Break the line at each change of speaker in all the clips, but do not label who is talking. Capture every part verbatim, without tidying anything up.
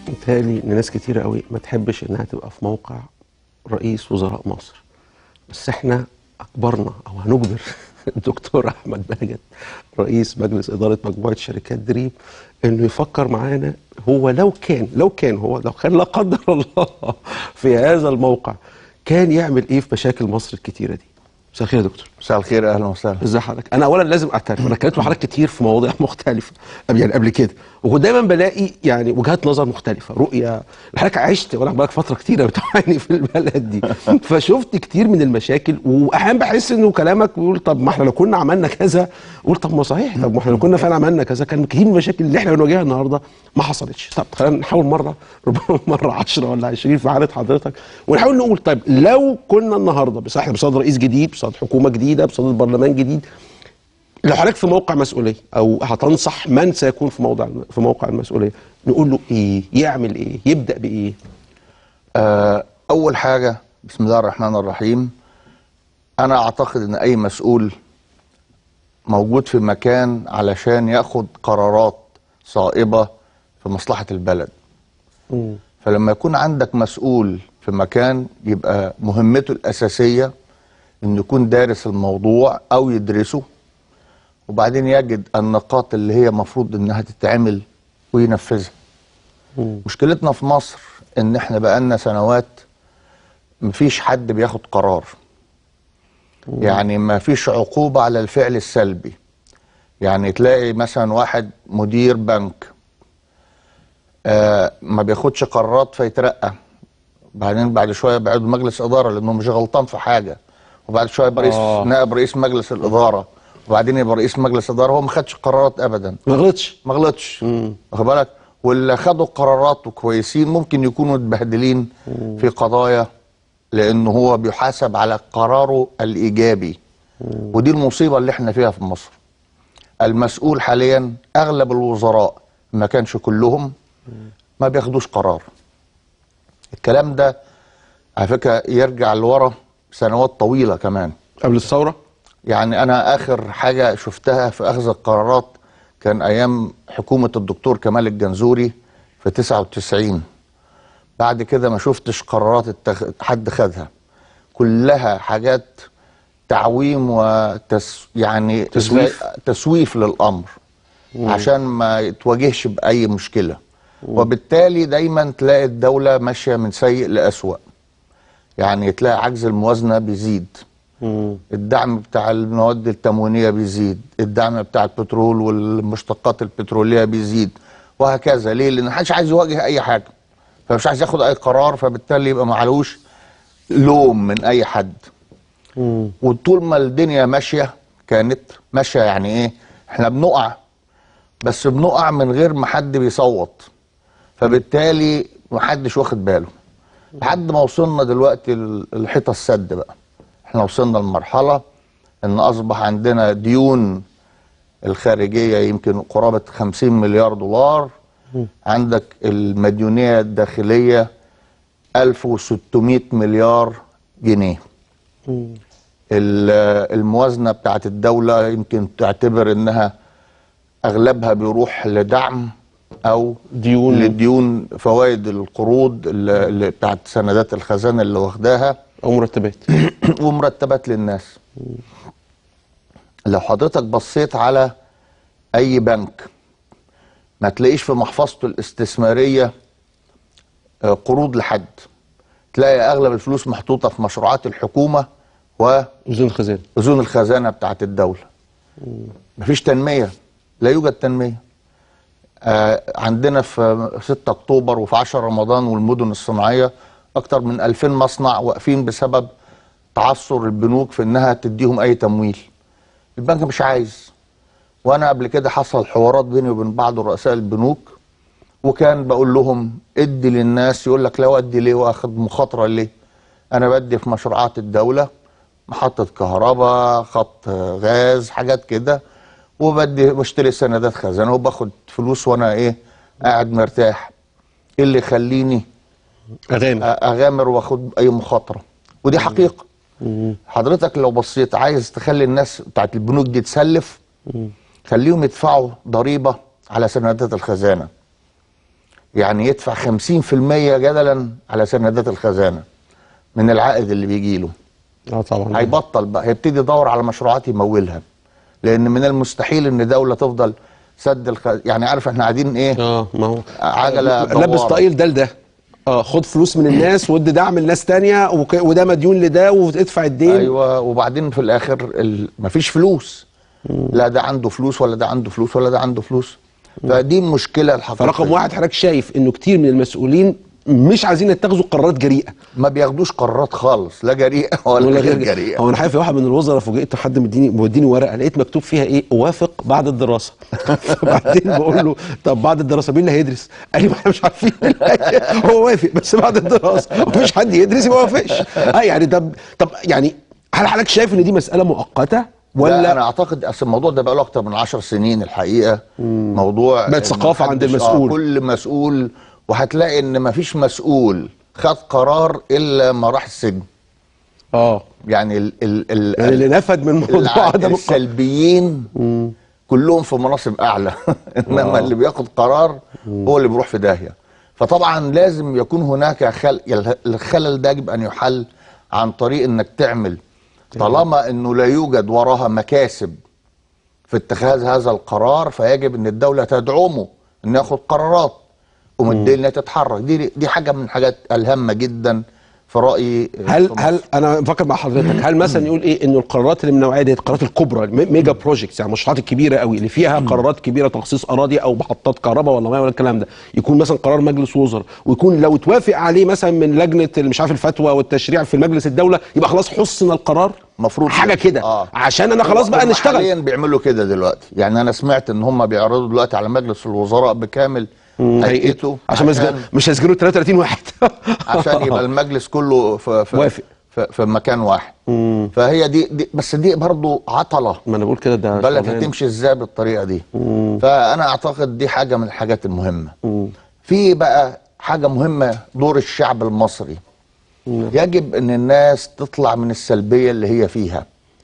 بالتالي ان ناس كتيره قوي ما تحبش انها تبقى في موقع رئيس وزراء مصر، بس احنا اجبرنا او هنجبر الدكتور احمد بهجت رئيس مجلس اداره مجموعه شركات دريم انه يفكر معانا. هو لو كان لو كان هو لو كان لا قدر الله في هذا الموقع كان يعمل ايه في مشاكل مصر الكتيره دي؟ مساء الخير يا دكتور.
مساء الخير، اهلا وسهلا.
ازي حضرتك؟ انا اولا لازم اعترف انا اتكلمت مع حضرتك كتير في مواضيع مختلفه يعني قبل كده، وكنت دايما بلاقي يعني وجهات نظر مختلفه، رؤيه. حضرتك عشت وانا بقالك فتره كتيره بتعاني في البلد دي فشفت كتير من المشاكل، واحيانا بحس انه كلامك بيقول طب ما احنا لو كنا عملنا كذا، قول طب ما صحيح، طب ما احنا لو كنا فعلا عملنا كذا كان كتير من المشاكل اللي احنا بنواجهها النهارده ما حصلتش. طب خلينا نحاول مره ربما مره عشرة ولا عشرين في حاله حضرتك، ونحاول نقول طيب لو كنا النهارده بس احنا بصدد رئيس جديد، بصدد حكومه جديده، بصدد برلمان جديد، لو حضرتك في موقع مسؤوليه او هتنصح من سيكون في موضع في موقع المسؤوليه، نقول له ايه؟ يعمل ايه؟ يبدا بايه؟
آه اول حاجه بسم الله الرحمن الرحيم. انا اعتقد ان اي مسؤول موجود في مكان علشان ياخد قرارات صائبه في مصلحه البلد. م. فلما يكون عندك مسؤول في مكان يبقى مهمته الاساسيه انه يكون دارس الموضوع او يدرسه، وبعدين يجد النقاط اللي هي مفروض انها تتعمل وينفذها. مم. مشكلتنا في مصر ان احنا بقالنا سنوات مفيش حد بياخد قرار. مم. يعني مفيش عقوبة على الفعل السلبي. يعني تلاقي مثلا واحد مدير بنك آه ما بياخدش قرارات فيترقى، بعدين بعد شوية بعد مجلس إدارة لأنه مش غلطان في حاجة، وبعد شوية يبقى رئيس آه. نائب رئيس مجلس الإدارة، وبعدين يبقى رئيس مجلس اداره. هو ما خدش قرارات ابدا،
ما غلطش
ما غلطش واخد بالك. واللي خدوا قرارات وكويسين ممكن يكونوا متبهدلين في قضايا لانه هو بيحاسب على قراره الايجابي. مم. ودي المصيبه اللي احنا فيها في مصر. المسؤول حاليا اغلب الوزراء ما كانش كلهم ما بياخدوش قرار. الكلام ده على فكره يرجع لورا سنوات طويله كمان
قبل الثوره.
يعني أنا آخر حاجة شفتها في أخذ القرارات كان أيام حكومة الدكتور كمال الجنزوري في تسعة وتسعين. بعد كده ما شفتش قرارات التخ... حد خدها، كلها حاجات تعويم وتس يعني
تسويف
تسويف للأمر. مم. عشان ما يتواجهش بأي مشكلة. مم. وبالتالي دايما تلاقي الدولة ماشية من سيء لأسوأ. يعني تلاقي عجز الموازنة بيزيد، مم. الدعم بتاع المواد التموينية بيزيد، الدعم بتاع البترول والمشتقات البترولية بيزيد، وهكذا. ليه؟ لأن محدش عايز يواجه أي حاجة، فمش عايز ياخد أي قرار، فبالتالي يبقى معلوش لوم من أي حد. مم. وطول ما الدنيا ماشية كانت ماشية يعني إيه؟ إحنا بنقع، بس بنقع من غير ما حد بيصوت، فبالتالي محدش واخد باله لحد ما وصلنا دلوقتي الحيطة السد بقى. احنا وصلنا لمرحلة ان اصبح عندنا ديون الخارجية يمكن قرابة خمسين مليار دولار. م. عندك المديونية الداخلية ألف وستمائة مليار جنيه. م. الموازنة بتاعت الدولة يمكن تعتبر انها اغلبها بيروح لدعم او ديون للديون، فوائد القروض اللي بتاعت سندات الخزانة اللي واخداها،
او مرتبات
ومرتبات للناس. لو حضرتك بصيت على اي بنك ما تلاقيش في محفظته الاستثمارية قروض لحد، تلاقي اغلب الفلوس محطوطة في مشروعات الحكومة
وأذون الخزانة
أذون الخزانة بتاعت الدولة. مفيش تنمية، لا يوجد تنمية. آه عندنا في ستة أكتوبر وفي عشرة رمضان والمدن الصناعية أكتر من ألفين مصنع واقفين بسبب تعثر البنوك في انها تديهم اي تمويل. البنك مش عايز. وانا قبل كده حصل حوارات بيني وبين بعض رؤساء البنوك، وكان بقول لهم ادي للناس، يقول لك لا ادي ليه واخد مخاطره ليه؟ انا بدي في مشروعات الدوله، محطه كهرباء، خط غاز، حاجات كده، وبدي بشتري سندات خزانه وباخد فلوس وانا ايه قاعد مرتاح. ايه اللي يخليني
اغامر
اغامر واخد اي مخاطره؟ ودي حقيقه. مم. حضرتك لو بصيت عايز تخلي الناس بتاعت البنوك دي تسلف، مم. خليهم يدفعوا ضريبه على سندات الخزانه. يعني يدفع خمسين في المية جدلا على سندات الخزانه من العائد اللي بيجي له.
اه طبعا.
هيبطل بقى، هيبتدي يدور على مشروعات يمولها، لان من المستحيل ان دوله تفضل سد الخ... يعني عارف احنا قاعدين ايه؟
اه ما هو
عجله
لبس طاقيل ده لده. اه خد فلوس من الناس وادي دعم لناس تانية وك... وده مديون لده وادفع الدين.
ايوه، وبعدين في الاخر ال... مفيش فلوس. مم. لا ده عنده فلوس ولا ده عنده فلوس ولا ده عنده فلوس. مم. فدي المشكله الحقيقيه.
فرقم واحد حضرتك شايف انه كتير من المسؤولين مش عايزين يتخذوا قرارات جريئه،
ما بياخدوش قرارات خالص، لا جريئه ولا, ولا غير جريئه.
هو انا حقيقة في واحد من الوزراء فوجئت حد مديني موديني ورقه لقيت مكتوب فيها ايه؟ اوافق بعد الدراسه. فبعدين بقول له طب بعد الدراسه مين اللي هيدرس؟ قال لي ما احنا مش عارفين. هو وافق بس بعد الدراسه ومفيش حد يدرس ما وافقش. اه يعني طب طب يعني هل حضرتك شايف ان دي مساله مؤقته ولا؟
لا انا اعتقد اصل الموضوع ده بقى له اكتر من عشر سنين الحقيقه. مم. موضوع
بقت ثقافه عند المسؤول.
آه كل مسؤول، وهتلاقي ان مفيش مسؤول خد قرار الا ما راح السجن.
اه
يعني ال ال ال
يعني اللي نفد من الموضوع ده
السلبيين مم. كلهم في مناصب اعلى. انما اللي بياخد قرار مم. هو اللي بيروح في داهيه. فطبعا لازم يكون هناك خل... الخلل ده يجب ان يحل عن طريق انك تعمل، طالما انه لا يوجد وراها مكاسب في اتخاذ هذا القرار فيجب ان الدوله تدعمه انه ياخد قرارات ومدينه تتحرك. دي دي حاجه من الحاجات الهامه جدا في رايي.
هل هل انا بفكر مع حضرتك، هل مثلا يقول ايه انه القرارات اللي من النوعيه دي القرارات الكبرى ميجا بروجكتس يعني المشروعات الكبيره قوي اللي فيها قرارات كبيره تخصيص اراضي او محطات كهرباء ولا ميه ولا الكلام ده، يكون مثلا قرار مجلس وزراء ويكون لو توافق عليه مثلا من لجنه مش عارف الفتوى والتشريع في المجلس الدوله يبقى خلاص حسن القرار؟
المفروض
حاجه كده آه. عشان انا خلاص بقى نشتغل.
حاليا بيعملوا كده دلوقتي، يعني انا سمعت ان هم بيعرضوا دلوقتي على مجلس الوزراء بكامل هيئته
عشان, عشان مش هيسجلوا ثلاثة وثلاثين واحد.
عشان يبقى المجلس كله في في
وافق
في, في مكان واحد. مم. فهي دي, دي بس دي برضو عطله.
ما انا بقول كده ده
بلد هتمشي ازاي بالطريقه دي. مم. فانا اعتقد دي حاجه من الحاجات المهمه. مم. في بقى حاجه مهمه، دور الشعب المصري. مم. يجب ان الناس تطلع من السلبيه اللي هي فيها.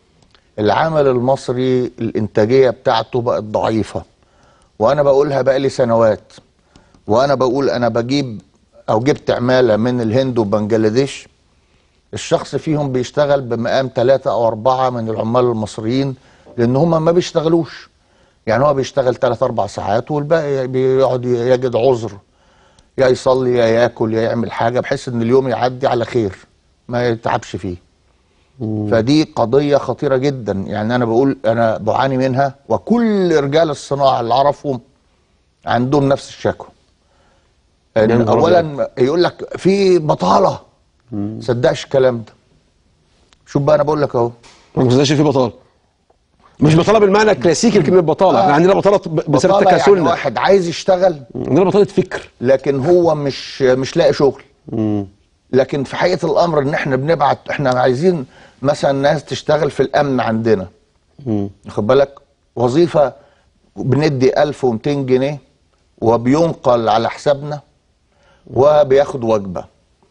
العمل المصري الانتاجيه بتاعته بقت ضعيفه، وانا بقولها بقى لي سنوات، وانا بقول انا بجيب او جبت عماله من الهند وبنجلاديش، الشخص فيهم بيشتغل بمقام ثلاثة او اربعة من العمال المصريين، لان هم ما بيشتغلوش. يعني هو بيشتغل ثلاث اربع ساعات والباقي بيقعد يجد عذر، يا يصلي يا ياكل يا يعمل حاجه بحيث ان اليوم يعدي على خير ما يتعبش فيه. مم. فدي قضيه خطيره جدا، يعني انا بقول انا بعاني منها، وكل رجال الصناعه اللي اعرفهم عندهم نفس الشكوى. إن اولا يقول لك في بطاله، ما تصدقش الكلام ده. شوف بقى انا بقول لك اهو،
ما تصدقش في بطاله، مش بطاله بالمعنى الكلاسيكي لكلمه بطاله. احنا آه. عندنا بطاله بسبب تكاسلنا.
يعني واحد عايز يشتغل،
عندنا بطاله فكر،
لكن هو مش مش لاقي شغل. مم. لكن في حقيقه الامر ان احنا بنبعت، احنا عايزين مثلا ناس تشتغل في الامن عندنا، واخد بالك، وظيفه بندي ألف ومئتين جنيه وبينقل على حسابنا وبياخد وجبه.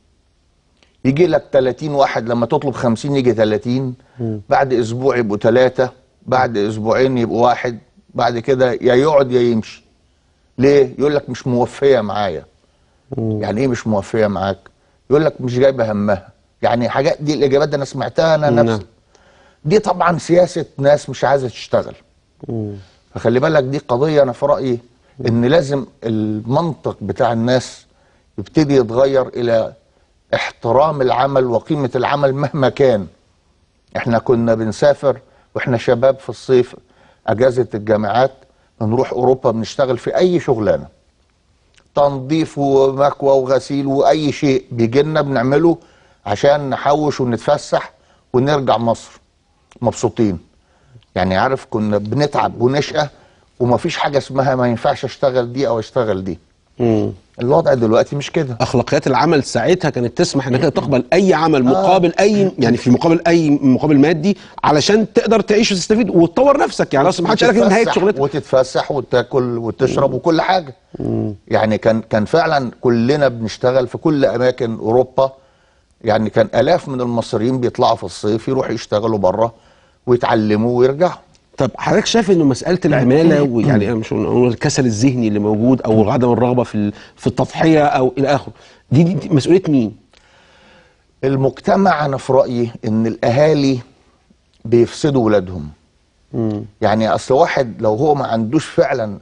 يجي لك ثلاثين واحد، لما تطلب خمسين يجي ثلاثين، بعد اسبوع يبقوا ثلاثه، بعد اسبوعين يبقوا واحد، بعد كده يا يقعد يا يمشي. ليه؟ يقول لك مش موفيه معايا. يعني ايه مش موفيه معاك؟ يقول لك مش جايبه همها. يعني حاجات دي الاجابات دي انا سمعتها انا نفسي. دي طبعا سياسه ناس مش عايزه تشتغل. فخلي بالك دي قضيه انا في رايي ان لازم المنطق بتاع الناس يبتدي يتغير الى احترام العمل وقيمه العمل مهما كان. احنا كنا بنسافر واحنا شباب في الصيف اجازه الجامعات، بنروح اوروبا بنشتغل في اي شغلانه، تنظيف ومكوى وغسيل واي شيء بيجي لنا بنعمله عشان نحوش ونتفسح ونرجع مصر مبسوطين. يعني عارف كنا بنتعب ونشقى ومفيش حاجه اسمها ما ينفعش اشتغل دي او اشتغل دي. مم. الوضع دلوقتي مش كده.
اخلاقيات العمل ساعتها كانت تسمح انك تقبل اي عمل مقابل آه. اي يعني في مقابل اي مقابل مادي علشان تقدر تعيش وتستفيد وتطور نفسك. يعني اصلا ما حدش قال لك نهايه شغلتك،
وتتفسح وتاكل وتشرب وكل حاجه. مم. يعني كان كان فعلا كلنا بنشتغل في كل اماكن اوروبا. يعني كان الاف من المصريين بيطلعوا في الصيف يروحوا يشتغلوا بره ويتعلموا ويرجعوا.
طب حضرتك شايف انه مساله العماله ويعني انا مش هنقول الكسل الذهني اللي موجود او عدم الرغبه في في التضحيه او الى اخره، دي, دي مسؤوليه مين؟
المجتمع. انا في رايي ان الاهالي بيفسدوا ولادهم. مم. يعني اصل واحد لو هو ما عندوش فعلا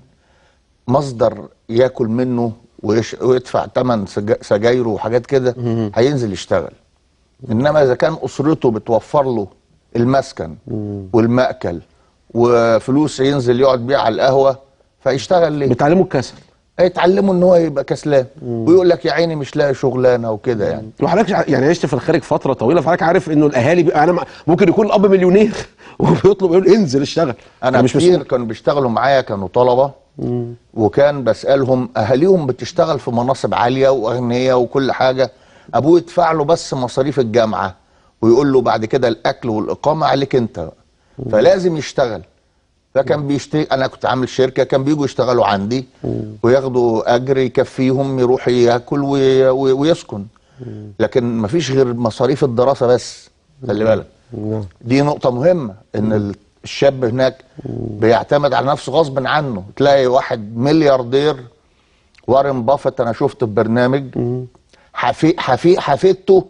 مصدر ياكل منه ويش ويدفع ثمن سجايره وحاجات كده هينزل يشتغل. انما اذا كان اسرته بتوفر له المسكن مم. والمأكل وفلوس ينزل يقعد بيها على القهوه فيشتغل ليه؟
بتعلمه الكسل.
هيتعلموا ان هو يبقى كسلان ويقول لك يا عيني مش لاقي شغلانه وكده يعني.
وحضرتك يعني عشت في الخارج فتره طويله، فحضرتك عارف انه الاهالي بي... انا ممكن يكون الاب مليونير وبيطلب يقول انزل اشتغل.
انا مش كتير كانوا بيشتغلوا معايا كانوا طلبه مم. وكان بسالهم اهاليهم بتشتغل في مناصب عاليه واغنياء وكل حاجه، ابوه يدفع له بس مصاريف الجامعه ويقول له بعد كده الاكل والاقامه عليك انت، فلازم يشتغل. فكان بيشتغل، انا كنت عامل شركه كان بيجوا يشتغلوا عندي وياخدوا اجر يكفيهم يروح ياكل وي... وي... ويسكن. لكن مفيش غير مصاريف الدراسه بس. خلي بالك دي نقطه مهمه، ان الشاب هناك بيعتمد على نفسه غصب عنه. تلاقي واحد ملياردير وارن بافت، انا شفت في برنامج حفي... حفي... حفيدته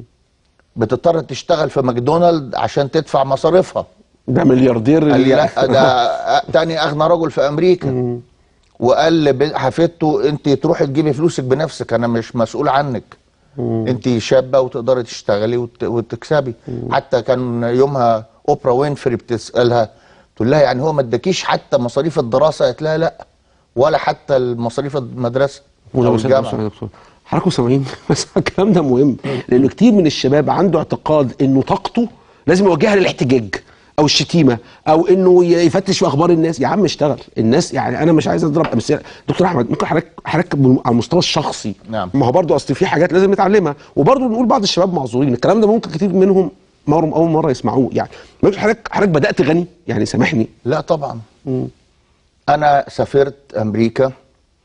بتضطر تشتغل في ماكدونالد عشان تدفع مصاريفها.
ده ملياردير
اللي لا ده تاني اغنى رجل في امريكا. مم. وقال لحفيدته انت تروحي تجيبي فلوسك بنفسك، انا مش مسؤول عنك. مم. انت شابه وتقدري تشتغلي وت... وتكسبي. مم. حتى كان يومها اوبرا وينفري بتسالها تقول لها يعني هو ما اداكيش حتى مصاريف الدراسه؟ قالت لها لا، ولا حتى مصاريف المدرسه او الجامعه.
حضراتكم سامعين؟ بس الكلام ده مهم، لانه كتير من الشباب عنده اعتقاد انه طاقته لازم يوجهها للاحتجاج او الشتيمه او انه يفتش في اخبار الناس. يا عم اشتغل. الناس يعني انا مش عايز اضرب امثله. دكتور احمد ممكن حضرتك حضرتك على المستوى الشخصي
نعم.
ما هو برضه اصل في حاجات لازم نتعلمها، وبرضه نقول بعض الشباب معذورين. الكلام ده ممكن كتير منهم مرة اول مره يسمعوه. يعني ممكن حضرتك حضرتك بدات غني يعني سامحني.
لا طبعا. مم. انا سافرت امريكا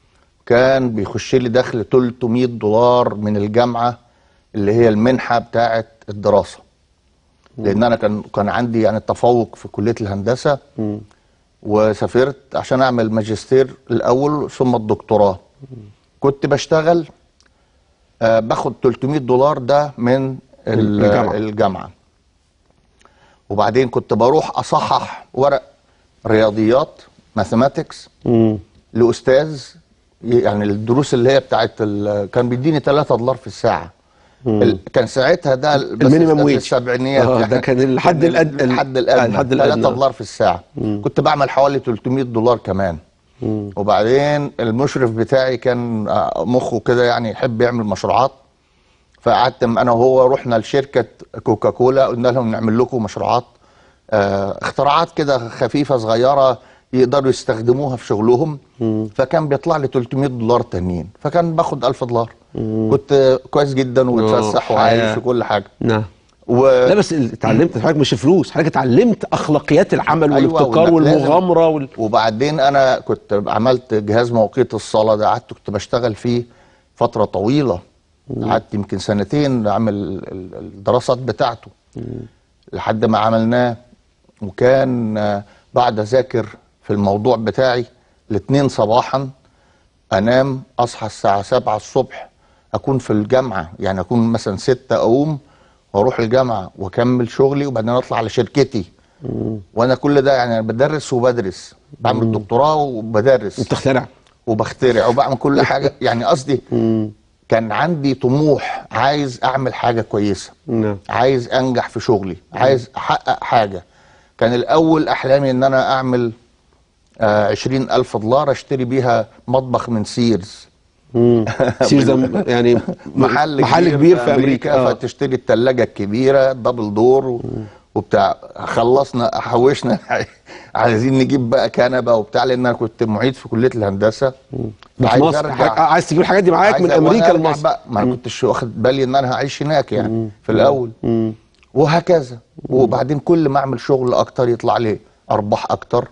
كان بيخش لي دخل ثلاثمية دولار من الجامعه اللي هي المنحه بتاعه الدراسه، لان انا كان كان عندي يعني تفوق في كليه الهندسه. مم. وسافرت عشان اعمل ماجستير الاول ثم الدكتوراه. كنت بشتغل آه باخد ثلاثمية دولار ده من الجامعه, الجامعة. وبعدين كنت بروح اصحح ورق رياضيات ماثيماتكس لاستاذ، يعني الدروس اللي هي بتاعت كان بيديني ثلاثة دولار في الساعه. مم. كان ساعتها ده
المينيمم ويج
السبعينيات.
اه ده كان الحد الادنى
الحد الادنى ثلاثة دولار في الساعه. مم. كنت بعمل حوالي ثلاثمية دولار كمان. مم. وبعدين المشرف بتاعي كان مخه كده يعني يحب يعمل مشروعات، فقعدت انا وهو رحنا لشركه كوكاكولا قلنا لهم نعمل لكم مشروعات اه اختراعات كده خفيفه صغيره يقدروا يستخدموها في شغلهم. مم. فكان بيطلع لي ثلاثمية دولار تانيين، فكان باخد ألف دولار. مم. كنت كويس جدا وبتفسح وعايش وكل حاجه.
نعم. و... لا بس اتعلمت حضرتك مش فلوس، حضرتك اتعلمت اخلاقيات العمل والابتكار. أيوة والمغامره وال...
وبعدين انا كنت عملت جهاز مواقيت الصلاه ده، قعدت كنت بشتغل فيه فتره طويله، قعدت يمكن سنتين اعمل الدراسات بتاعته. مم. لحد ما عملناه. وكان بعد اذاكر في الموضوع بتاعي الاثنين صباحا، انام اصحى الساعه سبعة الصبح اكون في الجامعه، يعني اكون مثلا ستة اقوم واروح الجامعه واكمل شغلي وبعدين اطلع على شركتي. مم. وانا كل ده يعني بدرس وبدرس، بعمل دكتوراه وبدرس
وبتخترع
وبخترع وبعمل كل حاجه. يعني قصدي كان عندي طموح، عايز اعمل حاجه كويسه. مم. عايز انجح في شغلي. مم. عايز احقق حاجه. كان الاول احلامي ان انا اعمل آه عشرين ألف دولار اشتري بيها مطبخ من سيرز.
سيرز يعني
محل,
محل كبير, كبير في امريكا,
أمريكا. فتشتري الثلاجه الكبيره دبل دور وبتاع. خلصنا حوشنا عايزين نجيب بقى كنبه وبتاع، لان انا كنت معيد في كليه الهندسه.
عايز ارجع، عايز تجيب الحاجات دي معاك من امريكا لمصر.
ما انا كنتش واخد بالي ان انا هعيش هناك يعني. مم. في الاول. مم. وهكذا. وبعدين كل ما اعمل شغل اكتر يطلع لي ارباح اكتر،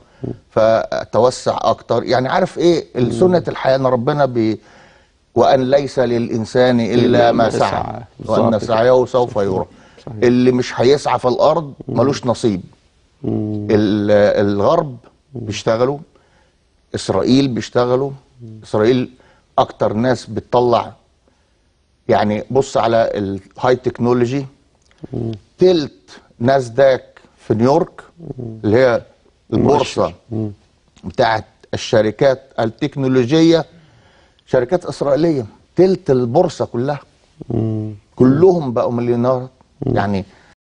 فتوسع اكتر. يعني عارف ايه سنه الحياه، ان ربنا بي وان ليس للانسان الا ما سعى وان سعيه سوف يرى. اللي مش هيسعى في الارض ملوش نصيب. ال- الغرب بيشتغلوا، اسرائيل بيشتغلوا. اسرائيل اكتر ناس بتطلع، يعني بص على الهاي تكنولوجي، تلت ناسداك في نيويورك اللي هي البورصه بتاعت الشركات التكنولوجيه شركات اسرائيليه، تلت البورصه كلها كلهم بقوا مليونيرات. يعني